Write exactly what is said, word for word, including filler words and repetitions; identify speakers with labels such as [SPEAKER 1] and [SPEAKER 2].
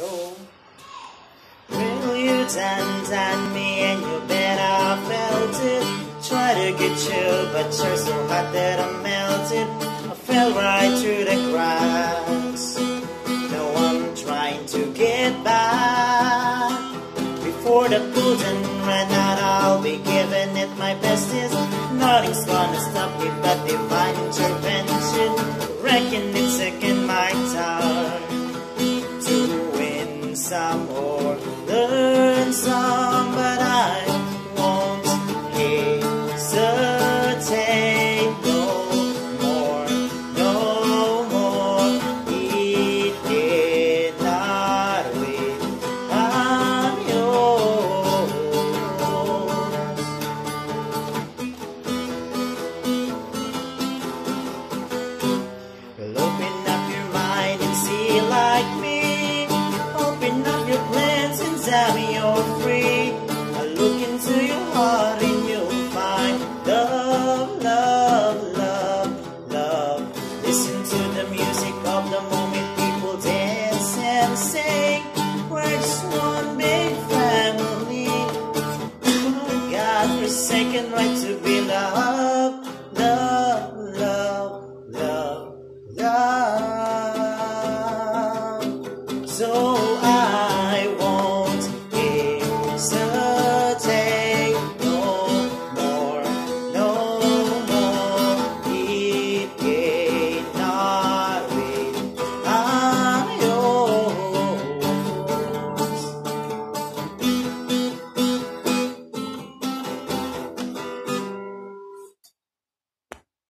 [SPEAKER 1] go. Will you dance on me and you bet I felt it. Try to get you, but you're so hot that I melted. I fell right through the cracks. Now I'm trying to get back. Before the curtain ran out, I'll be giving it my bestest. Nothing's gonna stop me but divine intervention. Reckon it's again my turn to win some or learn some, but I won't hesitate no more, no more. It did not wait on yours. Well, open up your mind and see like me. Open up your plans and tell me you're free. I look into your heart and you'll find love, love, love, love. Listen to the music of the morning.